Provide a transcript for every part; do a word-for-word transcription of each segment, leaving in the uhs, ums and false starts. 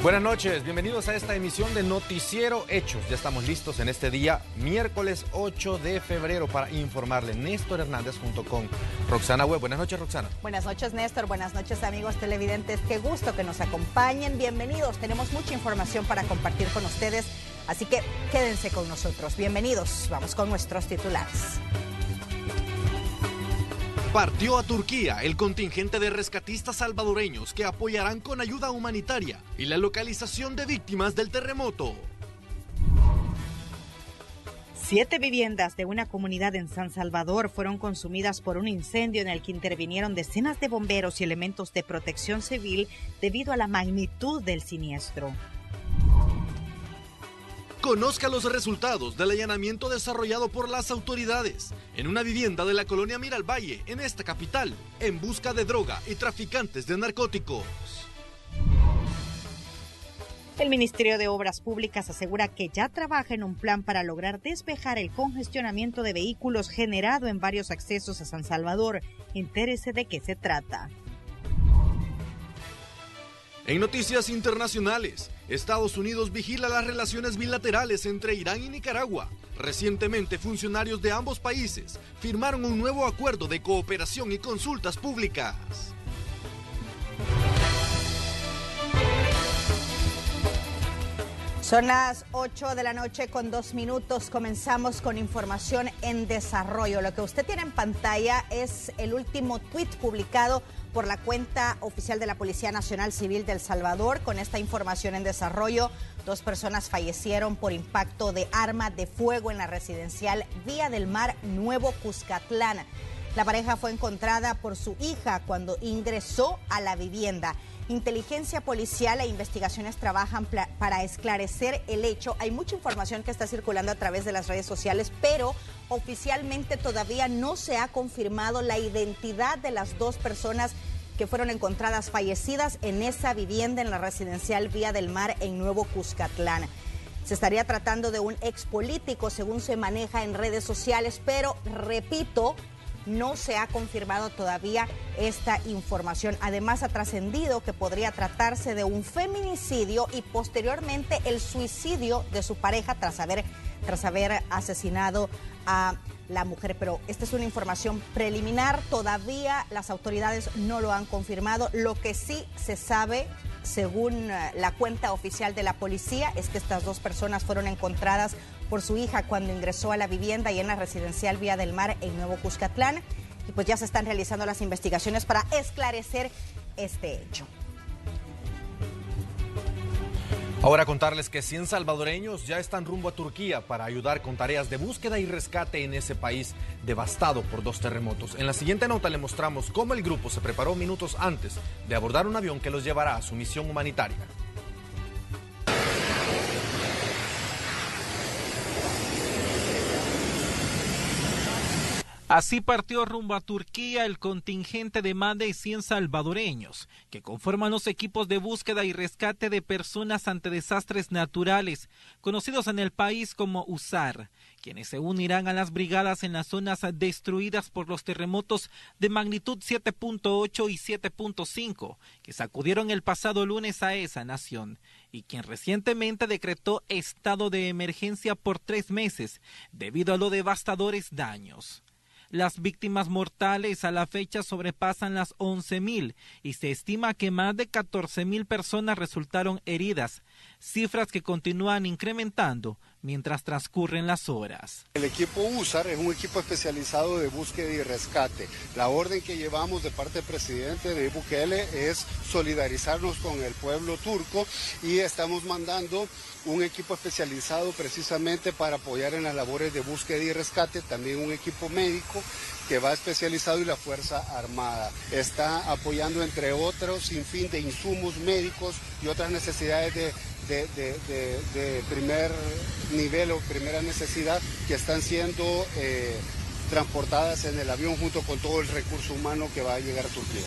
Buenas noches, bienvenidos a esta emisión de Noticiero Hechos. Ya estamos listos en este día, miércoles ocho de febrero, para informarle. Néstor Hernández junto con Roxana Webb. Buenas noches, Roxana. Buenas noches, Néstor. Buenas noches, amigos televidentes. Qué gusto que nos acompañen. Bienvenidos. Tenemos mucha información para compartir con ustedes, así que quédense con nosotros. Bienvenidos. Vamos con nuestros titulares. Partió a Turquía el contingente de rescatistas salvadoreños que apoyarán con ayuda humanitaria y la localización de víctimas del terremoto. Siete viviendas de una comunidad en San Salvador fueron consumidas por un incendio en el que intervinieron decenas de bomberos y elementos de protección civil debido a la magnitud del siniestro. Conozca los resultados del allanamiento desarrollado por las autoridades en una vivienda de la colonia Miralvalle, en esta capital, en busca de droga y traficantes de narcóticos. El Ministerio de Obras Públicas asegura que ya trabaja en un plan para lograr despejar el congestionamiento de vehículos generado en varios accesos a San Salvador. Entérese de qué se trata. En noticias internacionales, Estados Unidos vigila las relaciones bilaterales entre Irán y Nicaragua. Recientemente, funcionarios de ambos países firmaron un nuevo acuerdo de cooperación y consultas públicas. Son las ocho de la noche con dos minutos. Comenzamos con información en desarrollo. Lo que usted tiene en pantalla es el último tuit publicado por la cuenta oficial de la Policía Nacional Civil de El Salvador. Con esta información en desarrollo, dos personas fallecieron por impacto de arma de fuego en la residencial Vía del Mar Nuevo Cuscatlán. La pareja fue encontrada por su hija cuando ingresó a la vivienda. Inteligencia policial e investigaciones trabajan para esclarecer el hecho. Hay mucha información que está circulando a través de las redes sociales, pero oficialmente todavía no se ha confirmado la identidad de las dos personas que fueron encontradas fallecidas en esa vivienda en la residencial Vía del Mar en Nuevo Cuscatlán. Se estaría tratando de un ex político, según se maneja en redes sociales, pero repito, no se ha confirmado todavía esta información. Además, ha trascendido que podría tratarse de un feminicidio y posteriormente el suicidio de su pareja tras haber, tras haber asesinado a la mujer. Pero esta es una información preliminar, todavía las autoridades no lo han confirmado. Lo que sí se sabe, según la cuenta oficial de la policía, es que estas dos personas fueron encontradas por su hija cuando ingresó a la vivienda y en la residencial Vía del Mar en Nuevo Cuscatlán. Y pues ya se están realizando las investigaciones para esclarecer este hecho. Ahora contarles que cien salvadoreños ya están rumbo a Turquía para ayudar con tareas de búsqueda y rescate en ese país devastado por dos terremotos. En la siguiente nota le mostramos cómo el grupo se preparó minutos antes de abordar un avión que los llevará a su misión humanitaria. Así partió rumbo a Turquía el contingente de más de cien salvadoreños que conforman los equipos de búsqueda y rescate de personas ante desastres naturales, conocidos en el país como USAR, quienes se unirán a las brigadas en las zonas destruidas por los terremotos de magnitud siete punto ocho y siete punto cinco que sacudieron el pasado lunes a esa nación, y quien recientemente decretó estado de emergencia por tres meses debido a los devastadores daños. Las víctimas mortales a la fecha sobrepasan las once mil y se estima que más de catorce mil personas resultaron heridas, cifras que continúan incrementando mientras transcurren las horas. El equipo USAR es un equipo especializado de búsqueda y rescate. La orden que llevamos de parte del presidente de Bukele es solidarizarnos con el pueblo turco y estamos mandando un equipo especializado precisamente para apoyar en las labores de búsqueda y rescate, también un equipo médico que va especializado y la Fuerza Armada. Está apoyando, entre otros, sin fin de insumos médicos y otras necesidades de, de, de, de, de primer nivel o primera necesidad que están siendo eh, transportadas en el avión junto con todo el recurso humano que va a llegar a Turquía.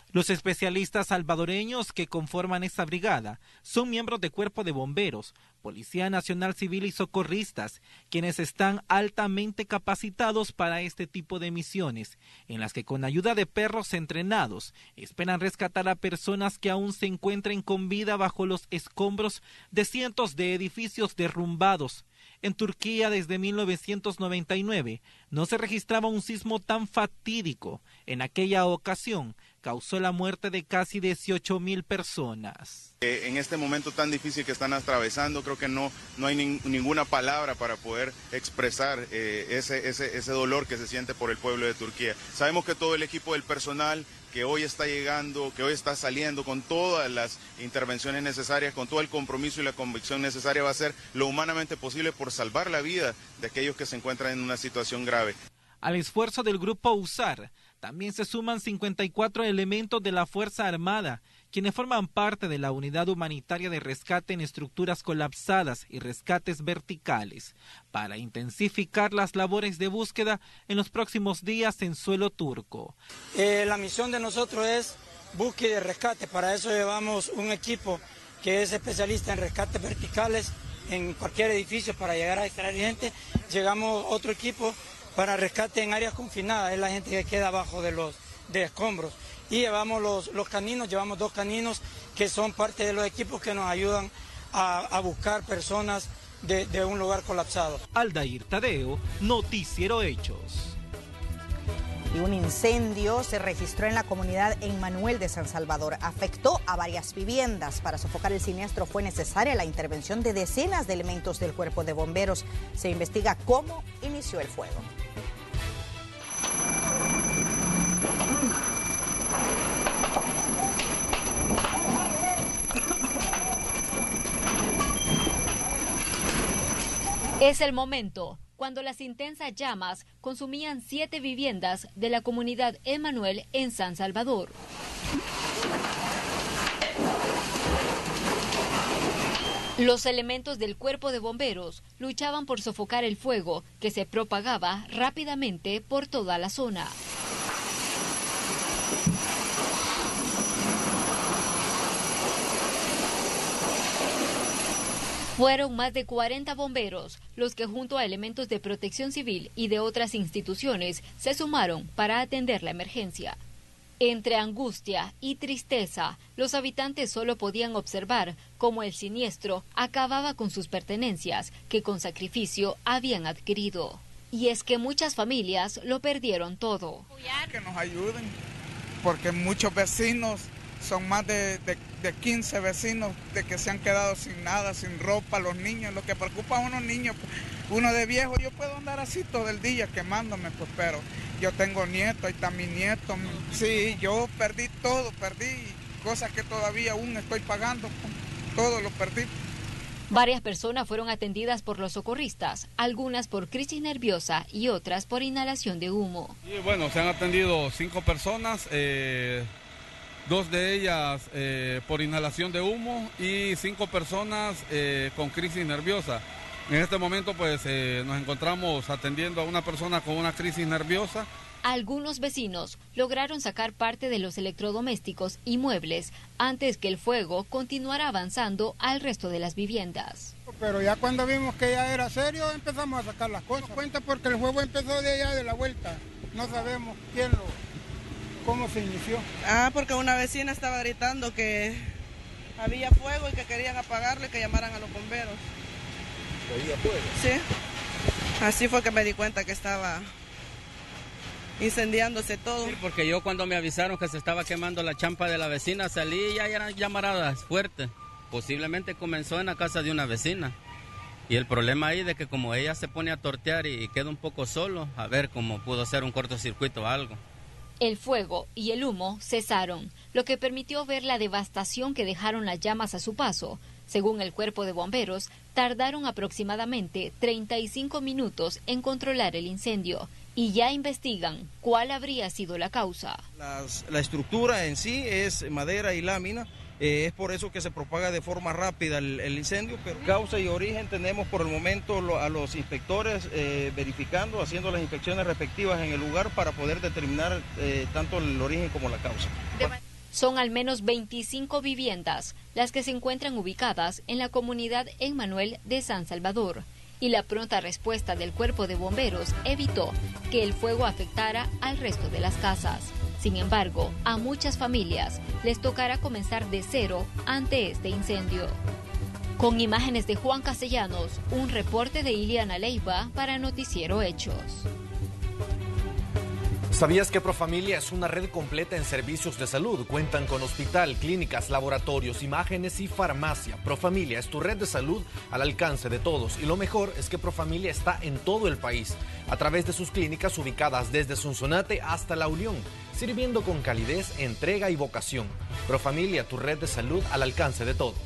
Los especialistas salvadoreños que conforman esta brigada son miembros de Cuerpo de Bomberos, Policía Nacional Civil y socorristas, quienes están altamente capacitados para este tipo de misiones, en las que con ayuda de perros entrenados esperan rescatar a personas que aún se encuentren con vida bajo los escombros de cientos de edificios derrumbados. En Turquía, desde mil novecientos noventa y nueve, no se registraba un sismo tan fatídico. En aquella ocasión, causó la muerte de casi dieciocho mil personas. Eh, en este momento tan difícil que están atravesando, creo que no, no hay nin, ninguna palabra para poder expresar eh, ese, ese, ese dolor que se siente por el pueblo de Turquía. Sabemos que todo el equipo del personal que hoy está llegando, que hoy está saliendo con todas las intervenciones necesarias, con todo el compromiso y la convicción necesaria, va a hacer lo humanamente posible por salvar la vida de aquellos que se encuentran en una situación grave. Al esfuerzo del grupo USAR también se suman cincuenta y cuatro elementos de la Fuerza Armada, quienes forman parte de la Unidad Humanitaria de Rescate en Estructuras Colapsadas y Rescates Verticales, para intensificar las labores de búsqueda en los próximos días en suelo turco. Eh, la misión de nosotros es búsqueda y rescate. Para eso llevamos un equipo que es especialista en rescates verticales en cualquier edificio para llegar a extraer gente. Llegamos otro equipo para rescate en áreas confinadas, es la gente que queda abajo de los de escombros. Y llevamos los, los caninos, llevamos dos caninos que son parte de los equipos que nos ayudan a, a buscar personas de, de un lugar colapsado. Aldair Tadeo, Noticiero Hechos. Y un incendio se registró en la comunidad Emmanuel de San Salvador. Afectó a varias viviendas. Para sofocar el siniestro fue necesaria la intervención de decenas de elementos del Cuerpo de Bomberos. Se investiga cómo inició el fuego. Es el momento cuando las intensas llamas consumían siete viviendas de la comunidad Emmanuel en San Salvador. Los elementos del Cuerpo de Bomberos luchaban por sofocar el fuego que se propagaba rápidamente por toda la zona. Fueron más de cuarenta bomberos los que junto a elementos de protección civil y de otras instituciones se sumaron para atender la emergencia. Entre angustia y tristeza, los habitantes solo podían observar cómo el siniestro acababa con sus pertenencias que con sacrificio habían adquirido. Y es que muchas familias lo perdieron todo. Que nos ayuden, porque muchos vecinos, son más de, de, de quince vecinos de que se han quedado sin nada, sin ropa, los niños. Lo que preocupa a unos niños, uno de viejo, yo puedo andar así todo el día quemándome, pues, pero yo tengo nietos, ahí está mi nieto. Sí, yo perdí todo, perdí cosas que todavía aún estoy pagando, todo lo perdí. Varias personas fueron atendidas por los socorristas, algunas por crisis nerviosa y otras por inhalación de humo. Y bueno, se han atendido cinco personas, eh... dos de ellas eh, por inhalación de humo y cinco personas eh, con crisis nerviosa. En este momento pues eh, nos encontramos atendiendo a una persona con una crisis nerviosa. Algunos vecinos lograron sacar parte de los electrodomésticos y muebles antes que el fuego continuara avanzando al resto de las viviendas. Pero ya cuando vimos que ya era serio empezamos a sacar las cosas. Cuenta porque el fuego empezó de allá de la vuelta. No sabemos quién lo... ¿Cómo se inició? Ah, porque una vecina estaba gritando que había fuego y que querían apagarlo y que llamaran a los bomberos. ¿Había fuego? Sí. Así fue que me di cuenta que estaba incendiándose todo. Sí, porque yo cuando me avisaron que se estaba quemando la champa de la vecina salí y ya eran llamaradas fuertes. Posiblemente comenzó en la casa de una vecina. Y el problema ahí de que como ella se pone a tortear y queda un poco solo, a ver cómo pudo ser un cortocircuito o algo. El fuego y el humo cesaron, lo que permitió ver la devastación que dejaron las llamas a su paso. Según el Cuerpo de Bomberos, tardaron aproximadamente treinta y cinco minutos en controlar el incendio y ya investigan cuál habría sido la causa. Las, la estructura en sí es madera y lámina. Eh, es por eso que se propaga de forma rápida el, el incendio, pero causa y origen tenemos por el momento lo, a los inspectores eh, verificando, haciendo las inspecciones respectivas en el lugar para poder determinar eh, tanto el origen como la causa. Son al menos veinticinco viviendas las que se encuentran ubicadas en la comunidad Emmanuel de San Salvador, y la pronta respuesta del Cuerpo de Bomberos evitó que el fuego afectara al resto de las casas. Sin embargo, a muchas familias les tocará comenzar de cero ante este incendio. Con imágenes de Juan Castellanos, un reporte de Iliana Leiva para Noticiero Hechos. ¿Sabías que Profamilia es una red completa en servicios de salud? Cuentan con hospital, clínicas, laboratorios, imágenes y farmacia. Profamilia es tu red de salud al alcance de todos. Y lo mejor es que Profamilia está en todo el país, a través de sus clínicas ubicadas desde Sonsonate hasta La Unión, sirviendo con calidez, entrega y vocación. Profamilia, tu red de salud al alcance de todos.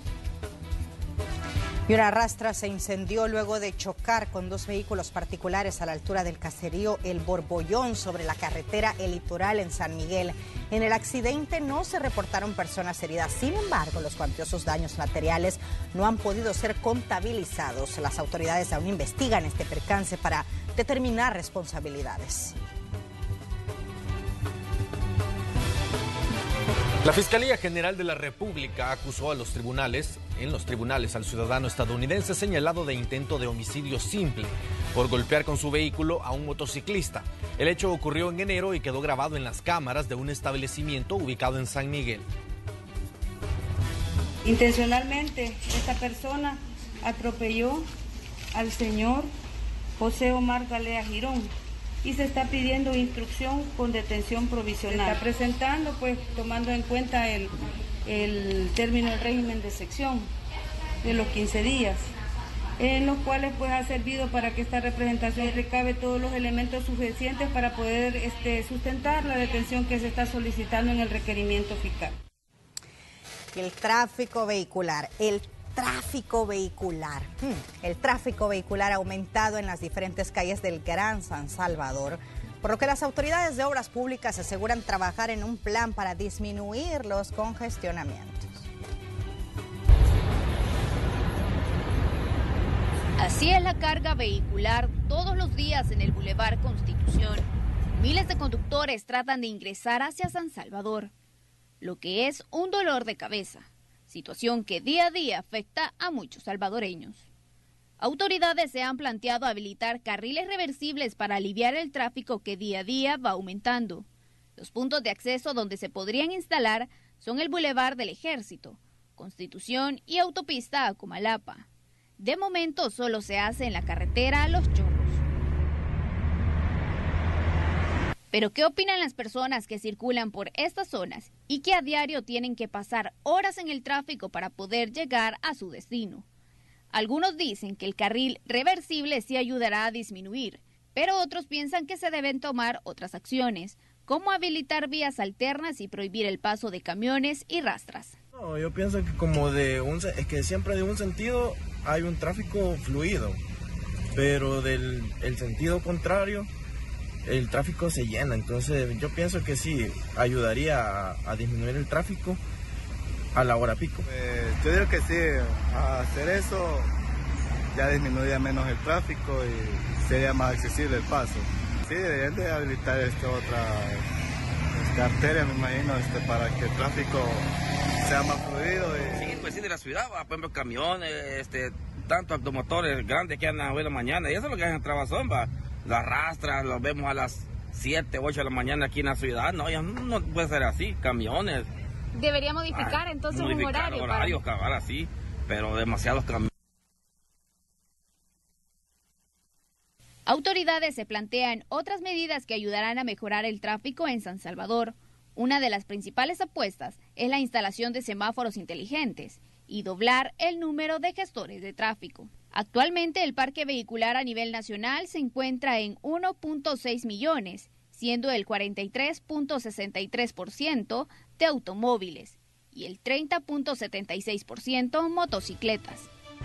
Y una rastra se incendió luego de chocar con dos vehículos particulares a la altura del caserío El Borbollón sobre la carretera El Litoral en San Miguel. En el accidente no se reportaron personas heridas, sin embargo, los cuantiosos daños materiales no han podido ser contabilizados. Las autoridades aún investigan este percance para determinar responsabilidades. La Fiscalía General de la República acusó a los tribunales, en los tribunales al ciudadano estadounidense señalado de intento de homicidio simple por golpear con su vehículo a un motociclista. El hecho ocurrió en enero y quedó grabado en las cámaras de un establecimiento ubicado en San Miguel. Intencionalmente, esta persona atropelló al señor José Omar Galea Girón y se está pidiendo instrucción con detención provisional. Se está presentando, pues, tomando en cuenta el, el término del régimen de sección de los quince días, en los cuales, pues, ha servido para que esta representación recabe todos los elementos suficientes para poder este, sustentar la detención que se está solicitando en el requerimiento fiscal. El tráfico vehicular, el tráfico vehicular. El tráfico vehicular ha aumentado en las diferentes calles del Gran San Salvador, por lo que las autoridades de obras públicas aseguran trabajar en un plan para disminuir los congestionamientos. Así es la carga vehicular todos los días en el Boulevard Constitución. Miles de conductores tratan de ingresar hacia San Salvador, lo que es un dolor de cabeza. Situación que día a día afecta a muchos salvadoreños. Autoridades se han planteado habilitar carriles reversibles para aliviar el tráfico que día a día va aumentando. Los puntos de acceso donde se podrían instalar son el Boulevard del Ejército, Constitución y autopista a Comalapa. De momento solo se hace en la carretera Los Chorros. Pero ¿qué opinan las personas que circulan por estas zonas y que a diario tienen que pasar horas en el tráfico para poder llegar a su destino? Algunos dicen que el carril reversible sí ayudará a disminuir, pero otros piensan que se deben tomar otras acciones, como habilitar vías alternas y prohibir el paso de camiones y rastras. No, yo pienso que como de un, es que siempre de un sentido hay un tráfico fluido, pero del el sentido contrario el tráfico se llena, entonces yo pienso que sí ayudaría a, a disminuir el tráfico a la hora pico. Eh, yo digo que sí, a hacer eso ya disminuiría menos el tráfico y sería más accesible el paso. Sí, deberían de habilitar esta otra esta arteria, me imagino, este, para que el tráfico sea más fluido. Y... Sí, pues sí, de la ciudad, por ejemplo, camiones, este, tantos automotores grandes que andan a hoy de la mañana, y eso es lo que hacen en Trabazón, va. Las rastras, los vemos a las siete, ocho de la mañana aquí en la ciudad. No, ya no puede ser así, camiones. Debería modificar Ay, entonces modificar un horario. horarios, para... cabal, así, pero demasiados camiones. Autoridades se plantean otras medidas que ayudarán a mejorar el tráfico en San Salvador. Una de las principales apuestas es la instalación de semáforos inteligentes y doblar el número de gestores de tráfico. Actualmente el parque vehicular a nivel nacional se encuentra en uno punto seis millones, siendo el cuarenta y tres punto sesenta y tres por ciento de automóviles y el treinta punto setenta y seis por ciento motocicletas.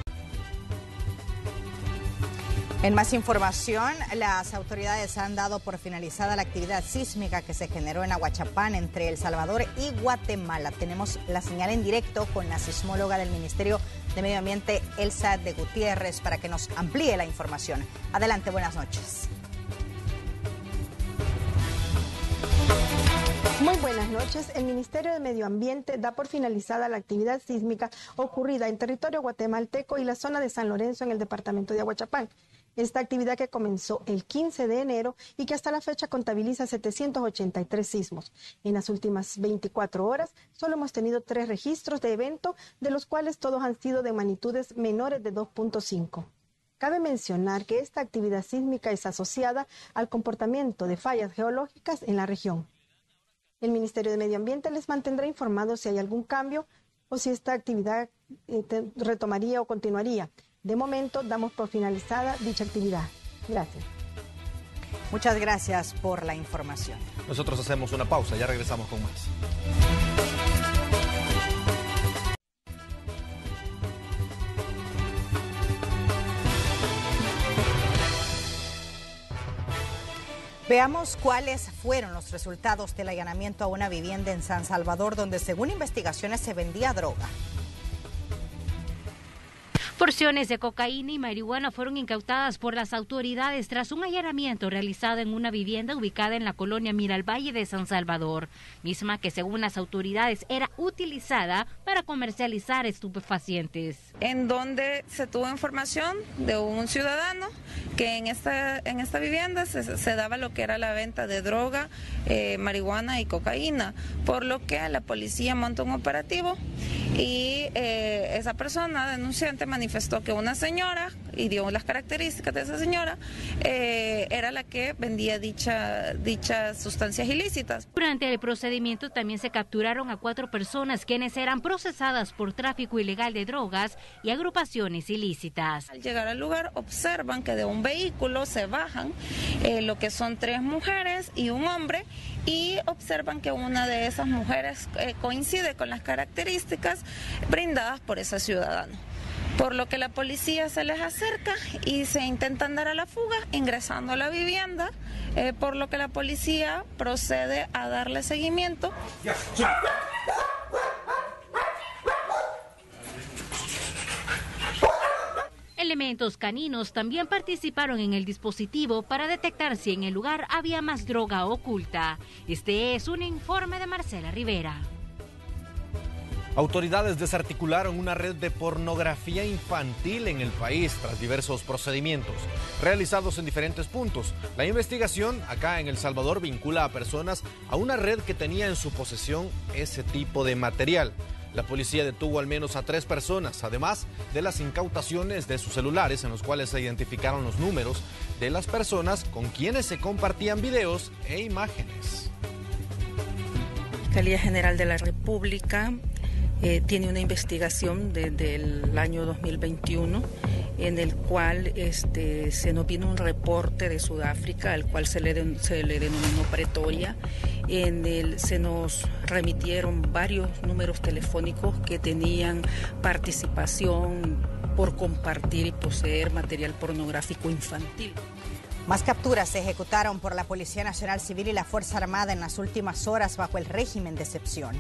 En más información, las autoridades han dado por finalizada la actividad sísmica que se generó en Aguachapán entre El Salvador y Guatemala. Tenemos la señal en directo con la sismóloga del Ministerio de Medio Ambiente, Elsa de Gutiérrez, para que nos amplíe la información. Adelante, buenas noches. Muy buenas noches. El Ministerio de Medio Ambiente da por finalizada la actividad sísmica ocurrida en territorio guatemalteco y la zona de San Lorenzo en el departamento de Aguachapán. Esta actividad que comenzó el quince de enero y que hasta la fecha contabiliza setecientos ochenta y tres sismos. En las últimas veinticuatro horas solo hemos tenido tres registros de evento, de los cuales todos han sido de magnitudes menores de dos punto cinco. Cabe mencionar que esta actividad sísmica es asociada al comportamiento de fallas geológicas en la región. El Ministerio de Medio Ambiente les mantendrá informados si hay algún cambio o si esta actividad eh, retomaría o continuaría. De momento, damos por finalizada dicha actividad. Gracias. Muchas gracias por la información. Nosotros hacemos una pausa, ya regresamos con más. Veamos cuáles fueron los resultados del allanamiento a una vivienda en San Salvador, donde según investigaciones se vendía droga. Porciones de cocaína y marihuana fueron incautadas por las autoridades tras un allanamiento realizado en una vivienda ubicada en la colonia Miralvalle de San Salvador, misma que según las autoridades era utilizada para comercializar estupefacientes. En donde se tuvo información de un ciudadano que en esta, en esta vivienda se, se daba lo que era la venta de droga, eh, marihuana y cocaína, por lo que la policía montó un operativo y eh, esa persona denunciante manifestó manifestó que una señora, y dio las características de esa señora, eh, era la que vendía dicha, dichas sustancias ilícitas. Durante el procedimiento también se capturaron a cuatro personas quienes eran procesadas por tráfico ilegal de drogas y agrupaciones ilícitas. Al llegar al lugar observan que de un vehículo se bajan eh, lo que son tres mujeres y un hombre, y observan que una de esas mujeres eh, coincide con las características brindadas por ese ciudadano. Por lo que la policía se les acerca y se intentan dar a la fuga ingresando a la vivienda, eh, por lo que la policía procede a darle seguimiento. Elementos caninos también participaron en el dispositivo para detectar si en el lugar había más droga oculta. Este es un informe de Marcela Rivera. Autoridades desarticularon una red de pornografía infantil en el país tras diversos procedimientos realizados en diferentes puntos. La investigación acá en El Salvador vincula a personas a una red que tenía en su posesión ese tipo de material. La policía detuvo al menos a tres personas, además de las incautaciones de sus celulares en los cuales se identificaron los números de las personas con quienes se compartían videos e imágenes. La Fiscalía General de la República Eh, tiene una investigación desde el año dos mil veintiuno en el cual este, se nos vino un reporte de Sudáfrica, al cual se le, de, se le denominó Pretoria. En el se nos remitieron varios números telefónicos que tenían participación por compartir y poseer material pornográfico infantil. Más capturas se ejecutaron por la Policía Nacional Civil y la Fuerza Armada en las últimas horas bajo el régimen de excepción.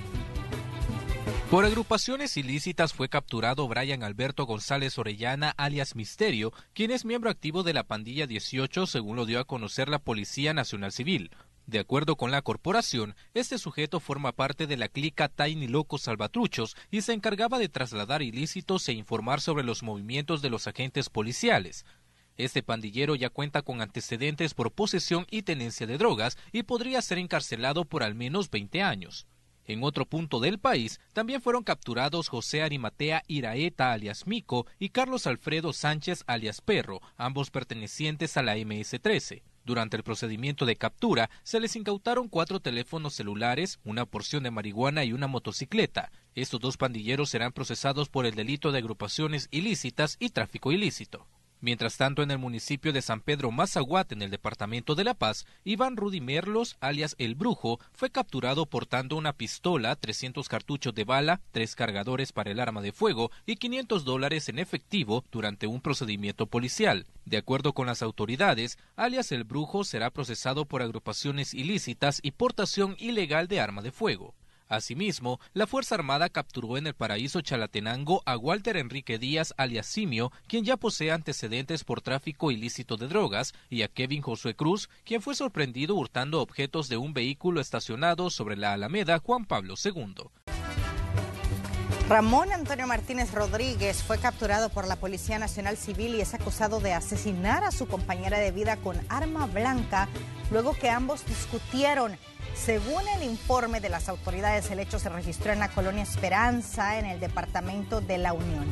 Por agrupaciones ilícitas fue capturado Brian Alberto González Orellana, alias Misterio, quien es miembro activo de la pandilla dieciocho, según lo dio a conocer la Policía Nacional Civil. De acuerdo con la corporación, este sujeto forma parte de la clica Tiny Locos Salvatruchos y se encargaba de trasladar ilícitos e informar sobre los movimientos de los agentes policiales. Este pandillero ya cuenta con antecedentes por posesión y tenencia de drogas y podría ser encarcelado por al menos veinte años. En otro punto del país, también fueron capturados José Arimatea Iraeta, alias Mico, y Carlos Alfredo Sánchez, alias Perro, ambos pertenecientes a la eme ese trece. Durante el procedimiento de captura, se les incautaron cuatro teléfonos celulares, una porción de marihuana y una motocicleta. Estos dos pandilleros serán procesados por el delito de agrupaciones ilícitas y tráfico ilícito. Mientras tanto, en el municipio de San Pedro Mazaguat, en el departamento de La Paz, Iván Rudy Merlos, alias El Brujo, fue capturado portando una pistola, trescientos cartuchos de bala, tres cargadores para el arma de fuego y quinientos dólares en efectivo durante un procedimiento policial. De acuerdo con las autoridades, alias El Brujo será procesado por agrupaciones ilícitas y portación ilegal de arma de fuego. Asimismo, la Fuerza Armada capturó en el Paraíso Chalatenango a Walter Enrique Díaz alias Simio, quien ya posee antecedentes por tráfico ilícito de drogas, y a Kevin Josué Cruz, quien fue sorprendido hurtando objetos de un vehículo estacionado sobre la Alameda Juan Pablo segundo. Ramón Antonio Martínez Rodríguez fue capturado por la Policía Nacional Civil y es acusado de asesinar a su compañera de vida con arma blanca luego que ambos discutieron. Según el informe de las autoridades, el hecho se registró en la colonia Esperanza, en el departamento de La Unión.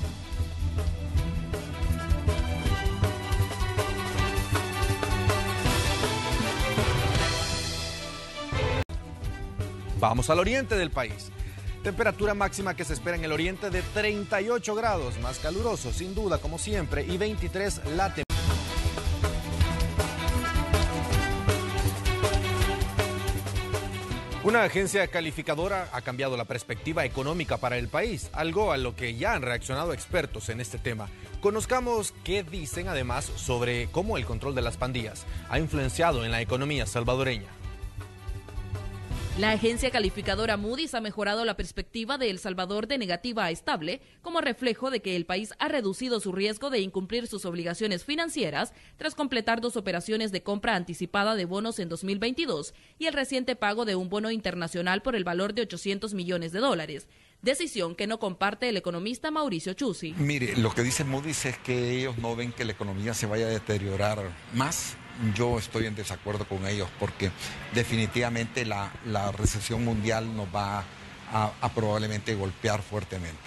Vamos al oriente del país. Temperatura máxima que se espera en el oriente de treinta y ocho grados, más caluroso sin duda como siempre, y veintitrés la temperatura. Una agencia calificadora ha cambiado la perspectiva económica para el país, algo a lo que ya han reaccionado expertos en este tema. Conozcamos qué dicen además sobre cómo el control de las pandillas ha influenciado en la economía salvadoreña. La agencia calificadora Moody's ha mejorado la perspectiva de El Salvador de negativa a estable, como reflejo de que el país ha reducido su riesgo de incumplir sus obligaciones financieras tras completar dos operaciones de compra anticipada de bonos en dos mil veintidós y el reciente pago de un bono internacional por el valor de ochocientos millones de dólares. Decisión que no comparte el economista Mauricio Chusi. Mire, lo que dice Moody's es que ellos no ven que la economía se vaya a deteriorar más. Yo estoy en desacuerdo con ellos porque definitivamente la, la recesión mundial nos va a, a probablemente golpear fuertemente.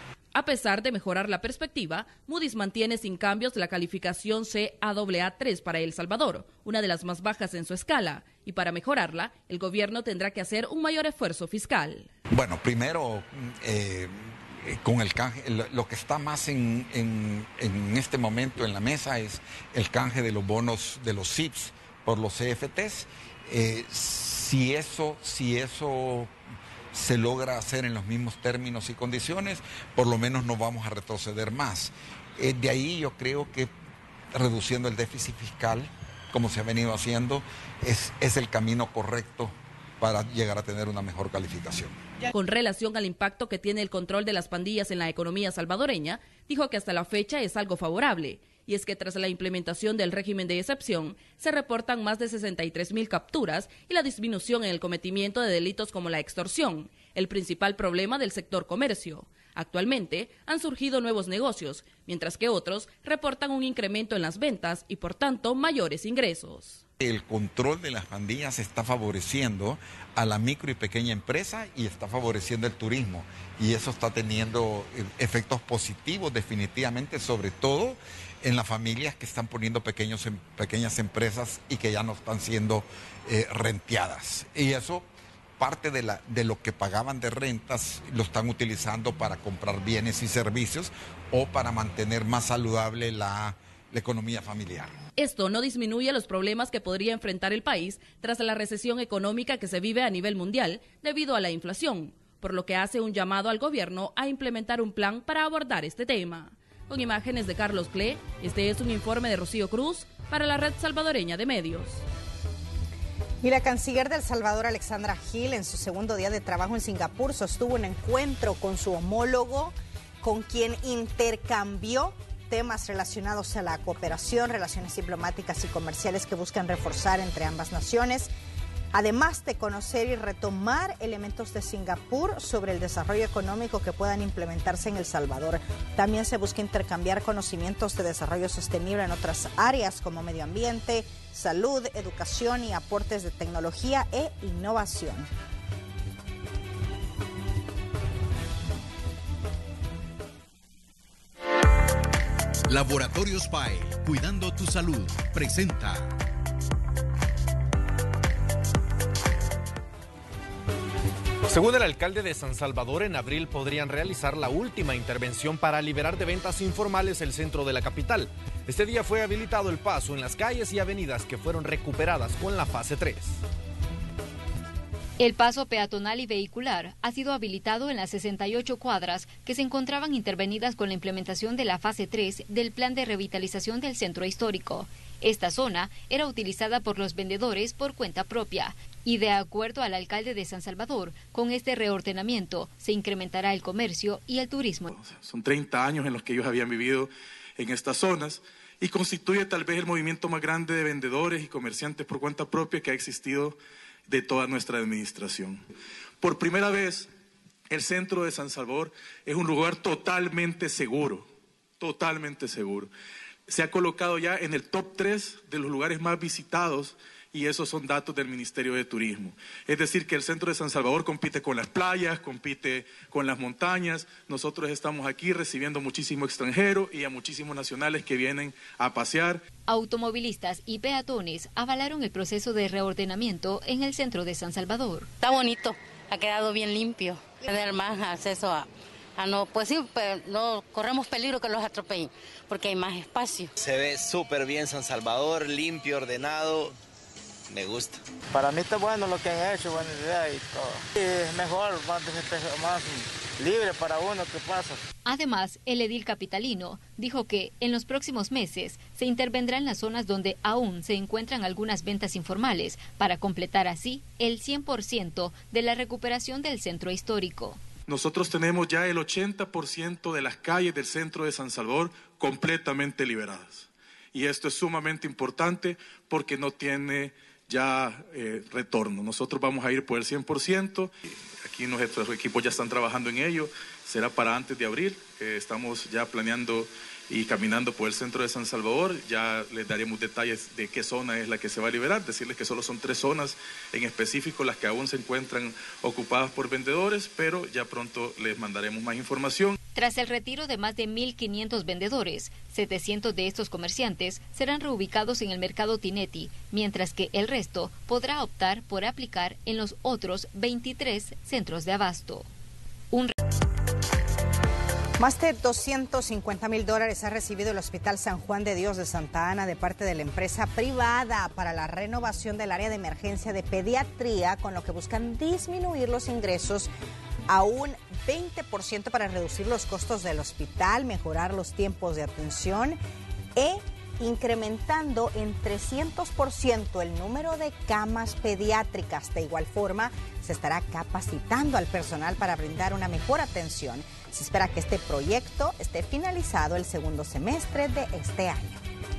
A pesar de mejorar la perspectiva, Moody's mantiene sin cambios la calificación C A A A tres para El Salvador, una de las más bajas en su escala, y para mejorarla, el gobierno tendrá que hacer un mayor esfuerzo fiscal. Bueno, primero, eh, con el canje, lo que está más en, en, en este momento en la mesa es el canje de los bonos de los C I Ps por los C F Ts. Eh, si eso, si eso se logra hacer en los mismos términos y condiciones, por lo menos no vamos a retroceder más. Eh, de ahí yo creo que reduciendo el déficit fiscal, como se ha venido haciendo, es, es el camino correcto para llegar a tener una mejor calificación. Con relación al impacto que tiene el control de las pandillas en la economía salvadoreña, dijo que hasta la fecha es algo favorable, y es que tras la implementación del régimen de excepción, se reportan más de sesenta y tres mil capturas y la disminución en el cometimiento de delitos como la extorsión, el principal problema del sector comercio. Actualmente han surgido nuevos negocios, mientras que otros reportan un incremento en las ventas y por tanto mayores ingresos. El control de las pandillas está favoreciendo a la micro y pequeña empresa y está favoreciendo el turismo. Y eso está teniendo efectos positivos definitivamente, sobre todo en las familias que están poniendo pequeños, pequeñas empresas y que ya no están siendo eh, renteadas. Y eso, parte de, la, de lo que pagaban de rentas, lo están utilizando para comprar bienes y servicios o para mantener más saludable la, la economía familiar. Esto no disminuye los problemas que podría enfrentar el país tras la recesión económica que se vive a nivel mundial debido a la inflación, por lo que hace un llamado al gobierno a implementar un plan para abordar este tema. Con imágenes de Carlos Cle, este es un informe de Rocío Cruz para la Red Salvadoreña de Medios. Y la canciller de El Salvador, Alexandra Gil, en su segundo día de trabajo en Singapur, sostuvo un encuentro con su homólogo, con quien intercambió temas relacionados a la cooperación, relaciones diplomáticas y comerciales que buscan reforzar entre ambas naciones, además de conocer y retomar elementos de Singapur sobre el desarrollo económico que puedan implementarse en El Salvador. También se busca intercambiar conocimientos de desarrollo sostenible en otras áreas como medio ambiente, salud, educación y aportes de tecnología e innovación. Laboratorios P A E, cuidando tu salud, presenta. Según el alcalde de San Salvador, en abril podrían realizar la última intervención para liberar de ventas informales el centro de la capital. Este día fue habilitado el paso en las calles y avenidas que fueron recuperadas con la fase tres. El paso peatonal y vehicular ha sido habilitado en las sesenta y ocho cuadras que se encontraban intervenidas con la implementación de la fase tres del plan de revitalización del centro histórico. Esta zona era utilizada por los vendedores por cuenta propia y, de acuerdo al alcalde de San Salvador, con este reordenamiento se incrementará el comercio y el turismo. Son treinta años en los que ellos habían vivido en estas zonas y constituye tal vez el movimiento más grande de vendedores y comerciantes por cuenta propia que ha existido de toda nuestra administración. Por primera vez, el centro de San Salvador es un lugar totalmente seguro, totalmente seguro. Se ha colocado ya en el top tres de los lugares más visitados y esos son datos del Ministerio de Turismo. Es decir, que el centro de San Salvador compite con las playas, compite con las montañas. Nosotros estamos aquí recibiendo muchísimo extranjero y a muchísimos nacionales que vienen a pasear. Automovilistas y peatones avalaron el proceso de reordenamiento en el centro de San Salvador. Está bonito, ha quedado bien limpio, tener más acceso a... Ah, no, pues sí, pero no corremos peligro que los atropellen, porque hay más espacio. Se ve súper bien San Salvador, limpio, ordenado, me gusta. Para mí está bueno lo que han hecho, buena idea y todo. Y es mejor, más, más libre para uno que pasa. Además, el edil capitalino dijo que en los próximos meses se intervendrá en las zonas donde aún se encuentran algunas ventas informales para completar así el cien por ciento de la recuperación del centro histórico. Nosotros tenemos ya el ochenta por ciento de las calles del centro de San Salvador completamente liberadas. Y esto es sumamente importante porque no tiene ya eh, retorno. Nosotros vamos a ir por el cien por ciento. Aquí nuestros equipos ya están trabajando en ello. Será para antes de abril. Eh, estamos ya planeando y caminando por el centro de San Salvador. Ya les daremos detalles de qué zona es la que se va a liberar. Decirles que solo son tres zonas en específico las que aún se encuentran ocupadas por vendedores, pero ya pronto les mandaremos más información. Tras el retiro de más de mil quinientos vendedores, setecientos de estos comerciantes serán reubicados en el mercado Tineti, mientras que el resto podrá optar por aplicar en los otros veintitrés centros de abasto. Un Más de doscientos cincuenta mil dólares ha recibido el Hospital San Juan de Dios de Santa Ana de parte de la empresa privada para la renovación del área de emergencia de pediatría, con lo que buscan disminuir los ingresos a un veinte por ciento para reducir los costos del hospital, mejorar los tiempos de atención e incrementando en trescientos por ciento el número de camas pediátricas. De igual forma, se estará capacitando al personal para brindar una mejor atención. Se espera que este proyecto esté finalizado el segundo semestre de este año.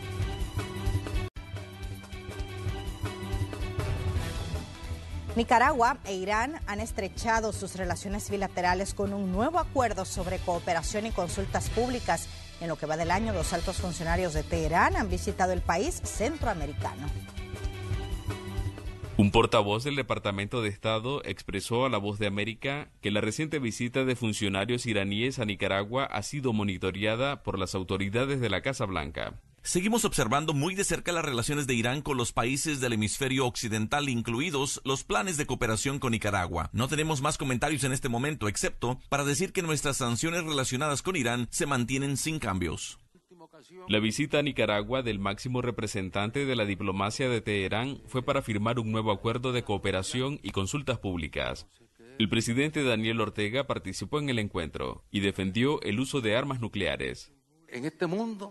Nicaragua e Irán han estrechado sus relaciones bilaterales con un nuevo acuerdo sobre cooperación y consultas públicas. En lo que va del año, los altos funcionarios de Teherán han visitado el país centroamericano. Un portavoz del Departamento de Estado expresó a La Voz de América que la reciente visita de funcionarios iraníes a Nicaragua ha sido monitoreada por las autoridades de la Casa Blanca. Seguimos observando muy de cerca las relaciones de Irán con los países del hemisferio occidental, incluidos los planes de cooperación con Nicaragua. No tenemos más comentarios en este momento, excepto para decir que nuestras sanciones relacionadas con Irán se mantienen sin cambios. La visita a Nicaragua del máximo representante de la diplomacia de Teherán fue para firmar un nuevo acuerdo de cooperación y consultas públicas. El presidente Daniel Ortega participó en el encuentro y defendió el uso de armas nucleares. En este mundo,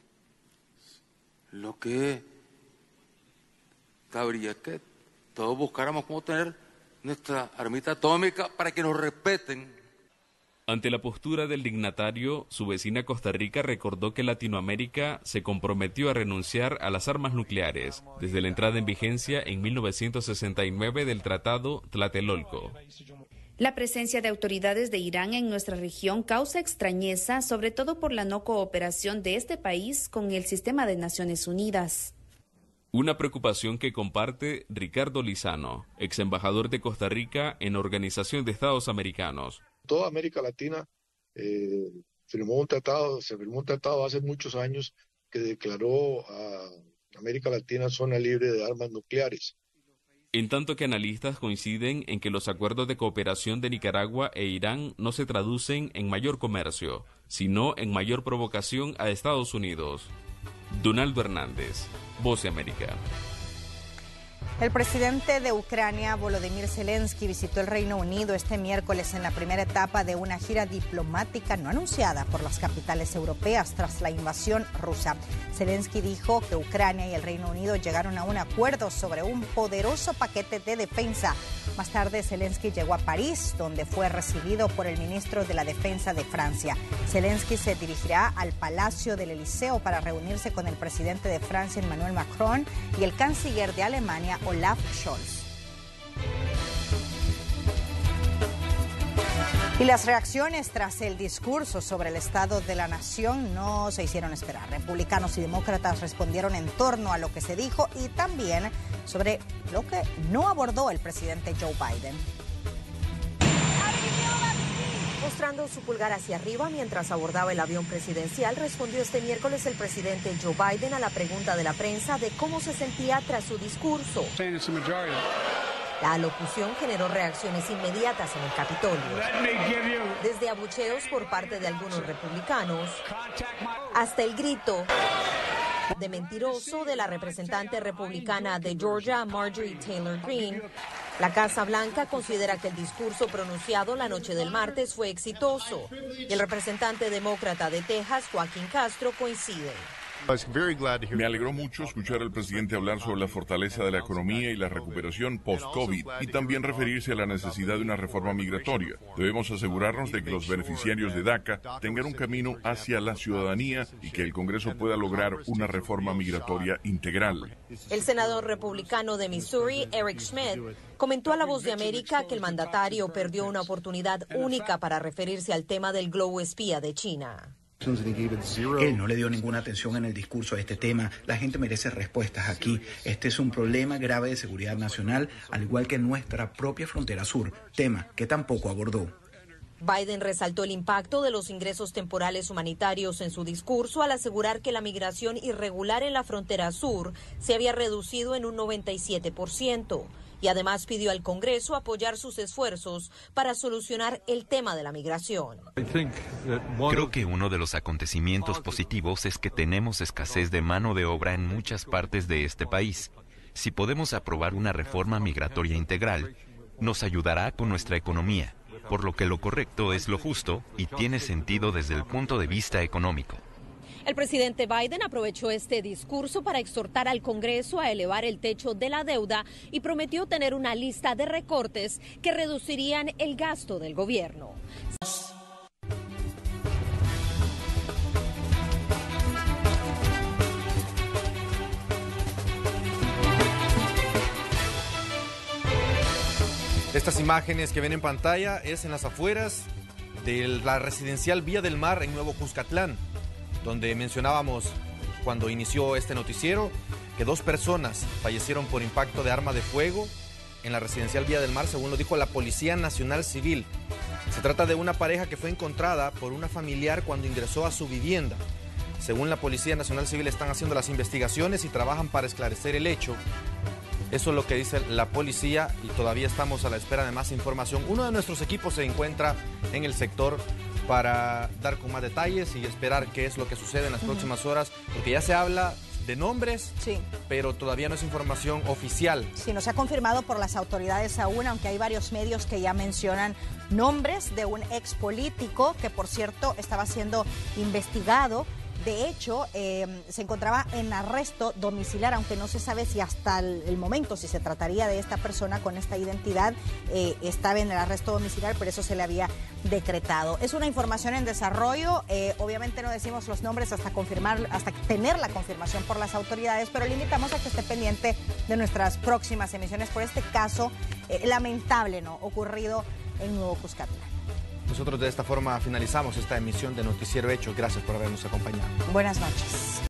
lo que cabría es que todos buscáramos cómo tener nuestra armita atómica para que nos respeten. Ante la postura del dignatario, su vecina Costa Rica recordó que Latinoamérica se comprometió a renunciar a las armas nucleares desde la entrada en vigencia en mil novecientos sesenta y nueve del Tratado Tlatelolco. La presencia de autoridades de Irán en nuestra región causa extrañeza, sobre todo por la no cooperación de este país con el sistema de Naciones Unidas. Una preocupación que comparte Ricardo Lizano, ex embajador de Costa Rica en Organización de Estados Americanos. Toda América Latina eh, firmó un tratado, se firmó un tratado hace muchos años que declaró a América Latina zona libre de armas nucleares. En tanto que analistas coinciden en que los acuerdos de cooperación de Nicaragua e Irán no se traducen en mayor comercio, sino en mayor provocación a Estados Unidos. Donaldo Hernández, Voz de América. El presidente de Ucrania, Volodymyr Zelensky, visitó el Reino Unido este miércoles en la primera etapa de una gira diplomática no anunciada por las capitales europeas tras la invasión rusa. Zelensky dijo que Ucrania y el Reino Unido llegaron a un acuerdo sobre un poderoso paquete de defensa. Más tarde, Zelensky llegó a París, donde fue recibido por el ministro de la Defensa de Francia. Zelensky se dirigirá al Palacio del Elíseo para reunirse con el presidente de Francia, Emmanuel Macron, y el canciller de Alemania, Olaf Scholz. Y las reacciones tras el discurso sobre el estado de la nación no se hicieron esperar. Republicanos y demócratas respondieron en torno a lo que se dijo y también sobre lo que no abordó el presidente Joe Biden. Mostrando su pulgar hacia arriba mientras abordaba el avión presidencial, respondió este miércoles el presidente Joe Biden a la pregunta de la prensa de cómo se sentía tras su discurso. La alocución generó reacciones inmediatas en el Capitolio, desde abucheos por parte de algunos republicanos hasta el grito de mentiroso de la representante republicana de Georgia, Marjorie Taylor Greene. La Casa Blanca considera que el discurso pronunciado la noche del martes fue exitoso y el representante demócrata de Texas, Joaquín Castro, coincide. Me alegró mucho escuchar al presidente hablar sobre la fortaleza de la economía y la recuperación post-COVID y también referirse a la necesidad de una reforma migratoria. Debemos asegurarnos de que los beneficiarios de DACA tengan un camino hacia la ciudadanía y que el Congreso pueda lograr una reforma migratoria integral. El senador republicano de Missouri, Eric Schmidt, comentó a La Voz de América que el mandatario perdió una oportunidad única para referirse al tema del globo espía de China. Él no le dio ninguna atención en el discurso a este tema. La gente merece respuestas aquí. Este es un problema grave de seguridad nacional, al igual que nuestra propia frontera sur, tema que tampoco abordó. Biden resaltó el impacto de los ingresos temporales humanitarios en su discurso al asegurar que la migración irregular en la frontera sur se había reducido en un noventa y siete por ciento. Y además pidió al Congreso apoyar sus esfuerzos para solucionar el tema de la migración. Creo que uno de los acontecimientos positivos es que tenemos escasez de mano de obra en muchas partes de este país. Si podemos aprobar una reforma migratoria integral, nos ayudará con nuestra economía, por lo que lo correcto es lo justo y tiene sentido desde el punto de vista económico. El presidente Biden aprovechó este discurso para exhortar al Congreso a elevar el techo de la deuda y prometió tener una lista de recortes que reducirían el gasto del gobierno. Estas imágenes que ven en pantalla es en las afueras de la residencial Villa del Mar en Nuevo Cuscatlán, donde mencionábamos cuando inició este noticiero que dos personas fallecieron por impacto de arma de fuego en la residencial Villa del Mar, según lo dijo la Policía Nacional Civil. Se trata de una pareja que fue encontrada por una familiar cuando ingresó a su vivienda. Según la Policía Nacional Civil, están haciendo las investigaciones y trabajan para esclarecer el hecho. Eso es lo que dice la policía y todavía estamos a la espera de más información. Uno de nuestros equipos se encuentra en el sector para dar con más detalles y esperar qué es lo que sucede en las uh-huh. próximas horas, porque ya se habla de nombres, sí. pero todavía no es información oficial. Sí, no se ha confirmado por las autoridades aún, aunque hay varios medios que ya mencionan nombres de un ex político que, por cierto, estaba siendo investigado. De hecho, eh, se encontraba en arresto domiciliar, aunque no se sabe si hasta el, el momento, si se trataría de esta persona con esta identidad, eh, estaba en el arresto domiciliar, por eso se le había decretado. Es una información en desarrollo, eh, obviamente no decimos los nombres hasta confirmar, hasta tener la confirmación por las autoridades, pero le invitamos a que esté pendiente de nuestras próximas emisiones por este caso eh, lamentable, ¿no?, ocurrido en Nuevo Cuscatlán. Nosotros de esta forma finalizamos esta emisión de Noticiero Hechos. Gracias por habernos acompañado. Buenas noches.